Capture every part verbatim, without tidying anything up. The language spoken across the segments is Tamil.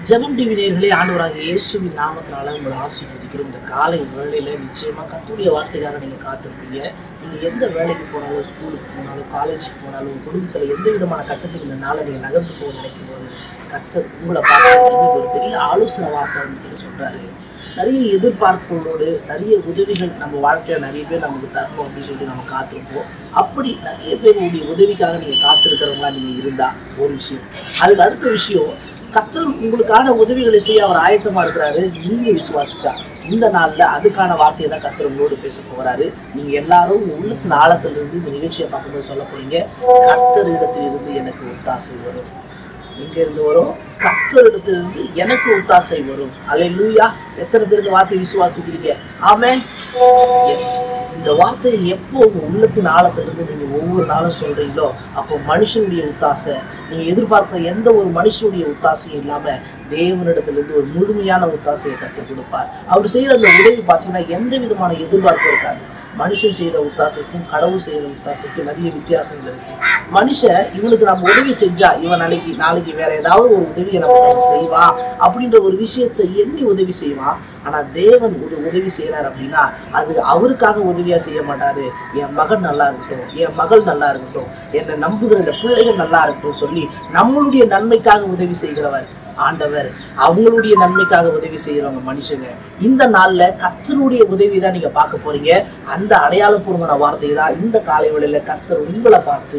ஜெபம் டிவி நேயர்களே, ஆண்டவராகிய இயேசுவின் நாமத்தினால உங்களை ஆசீர்வதிக்கிறோம். இந்த காலை வேளையில நிச்சயமா கர்த்தருடைய வார்த்தைக்காக நீங்க காத்திருப்பீங்க. நீங்க எந்த வேலைக்கு போனாலும், ஸ்கூலுக்கு போனாலும், காலேஜுக்கு போனாலும், குடும்பத்துல எந்த விதமான கட்டத்துக்கு இந்த நாளை நீங்க நகர்ந்து போக நினைக்கும் போது கர்த்தர் உங்களை பார்த்து ஒரு பெரிய ஆலோசனை வார்த்தை வந்து சொல்றாரு. நிறைய எதிர்பார்ப்புகளோடு நிறைய உதவிகள் நம்ம வாழ்க்கையில நிறைய பேர் நமக்கு தரணும் அப்படின்னு சொல்லி நம்ம காத்திருப்போம். அப்படி நிறைய பேருடைய உதவிக்காக நீங்க காத்திருக்கிறவங்களா நீங்க இருந்தா ஒரு விஷயம். அதுக்கு அடுத்த விஷயம், கர்த்தர் உங்களுக்கான உதவிகளை செய்ய அவர் ஆயத்தமா இருக்கிறாரு. நீங்க விசுவாசிச்சா இந்த நாள்ல அதுக்கான வார்த்தையை தான் கர்த்தர் உங்களோடு பேச போகிறாரு. நீங்க எல்லாரும் உள்ளத்தின் ஆழத்துல இருந்து இந்த நிகழ்ச்சியை பார்க்கும்போது சொல்ல போறீங்க, கர்த்தர் இடத்துல இருந்து எனக்கு ஒத்தாசை வரும். எங்க இருந்து வரும்? கர்த்தர் இடத்துல இருந்து எனக்கு ஒத்தாசை வரும். அல்லேலூயா! எத்தனை பேர் இந்த வார்த்தையை விசுவாசிக்கிறீங்க? ஆமென். எஸ், இந்த வார்த்தையை எப்போ உங்க உள்ளத்தின் ஆழத்திலிருந்து நீங்க ஒவ்வொரு நாளும் சொல்றீங்களோ, அப்போ மனுஷனுடைய ஒத்தாசை, நீங்க எதிர்பார்க்கிற எந்த ஒரு மனுஷனுடைய ஒத்தாசையும் இல்லாம தேவனிடத்திலிருந்து ஒரு முழுமையான ஒத்தாசையை கற்றுக் கொடுப்பார். அவர் செய்யற அந்த உதவி பார்த்தீங்கன்னா எந்த விதமான எதிர்பார்ப்பு இருக்காது. மனுஷன் செய்யற ஒத்தாசைக்கும் கடவுள் செய்யற ஒத்தாசைக்கும் நிறைய வித்தியாசங்கள் இருக்கு. மனுஷன் இவனுக்கு நம்ம உதவி செஞ்சா இவன் நாளைக்கு நாளைக்கு வேற ஏதாவது ஒரு உதவியை நம்ம செய்வா அப்படின்ற ஒரு விஷயத்தை எண்ணி உதவி செய்வான். ஆனா தேவன் ஒரு உதவி செய்யறாரு அப்படின்னா அது அவருக்காக உதவியா செய்ய மாட்டாரு. என் மகன் நல்லா இருக்கட்டும், என் மகள் நல்லா இருக்கட்டும், என்னை நம்புகிற இந்த பிள்ளைகள் நல்லா இருக்கட்டும் சொல்லி நம்மளுடைய நன்மைக்காக உதவி செய்கிறவர் ஆண்டவர். அவங்களுடைய நன்மைக்காக உதவி செய்யறவங்க மனுஷங்க. இந்த நாள்ல கர்த்தருடைய உதவி தான் நீங்க பார்க்க போறீங்க. அந்த அடையாளப்பூர்வமான வார்த்தை தான் இந்த காலை வேளையில கர்த்தர் உங்களை பார்த்து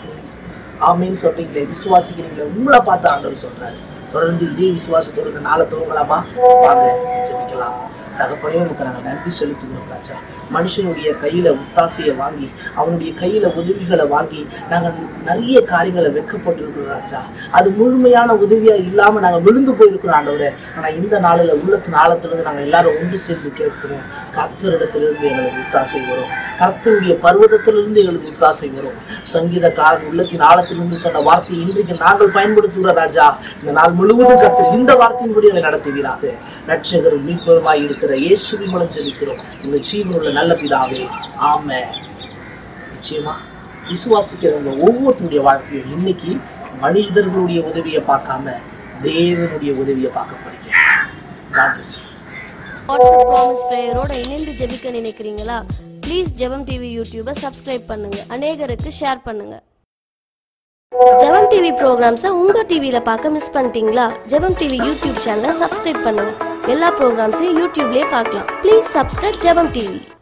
ஆமேன்னு சொல்றீங்களே, விசுவாசிக்கிறீங்களே, உங்களை பார்த்து ஆண்டவர் சொல்றாரு. தொடர்ந்து இதே விசுவாசத்தோடு இந்த நாளை துவங்கலாமா? வாங்க ஜெபிக்கலாம். தகப்பனே, உங்களுக்கு நாங்கள் நன்றி செலுத்துகிறோம் ராஜா. மனுஷனுடைய கையில ஒத்தாசையை வாங்கி, அவனுடைய கையில உதவிகளை வாங்கி நாங்கள் நிறைய காரியங்களை வெட்கப்பட்டிருக்கிறோம் ராஜா. அது முழுமையான உதவியா இல்லாம நாங்கள் விழுந்து போயிருக்கிறோம் ஆண்டவரே. ஆனா இந்த நாளில் உள்ளத்தின் ஆழத்திலிருந்து நாங்கள் எல்லாரும் ஒன்று சேர்ந்து கேட்கிறோம், கர்த்தரிடத்திலிருந்து எங்களுக்கு ஒத்தாசை வரும், கர்த்தருடைய பர்வதத்திலிருந்து எங்களுக்கு ஒத்தாசை வரும். சங்கீதக்காரன் உள்ளத்தின் ஆழத்திலிருந்து சொன்ன வார்த்தையை இன்றைக்கு நாங்கள் பயன்படுத்துகிறோம் ராஜா. இந்த நாள் முழுவதும் கர்த்தர் இந்த வார்த்தையின்படி எங்களை நடத்துவீராக. ரட்சகரும் மீட்பருமாய் இருக்கிற இயேசுவின் மூலம் ஜெபிக்கிறோம் எங்கள் ஜீவனுள்ள நல்ல பிதாவே, ஆமென். நிச்சயமா விசுவாசிக்கிறவங்க ஒவ்வொருத்தருடைய வாழ்க்கையும் இன்னைக்கு மனிதர்களுடைய உதவியை பார்க்காம தேவனுடைய உதவியை பார்க்க போறீங்க. வாட்ஸ்அப் ப்ராமிஸ் பிரேயரோட இணைந்து ஜெபிக்க நினைக்கிறீங்களா? ப்ளீஸ் ஜெபம் டிவி யூடியூபை சப்ஸ்கிரைப் பண்ணுங்க, அநேகருக்கு ஷேர் பண்ணுங்க. ஜெபம் டிவி ப்ரோக்ராம்ஸை உங்க டிவியில பார்க்க மிஸ் பண்ணிட்டீங்களா? ஜெபம் டிவி யூடியூப் சேனலை சப்ஸ்கிரைப் பண்ணுங்க. எல்லா ப்ரோக்ராம்ஸையும் யூடியூப்லயே பார்க்கலாம். Please subscribe Jebam TV.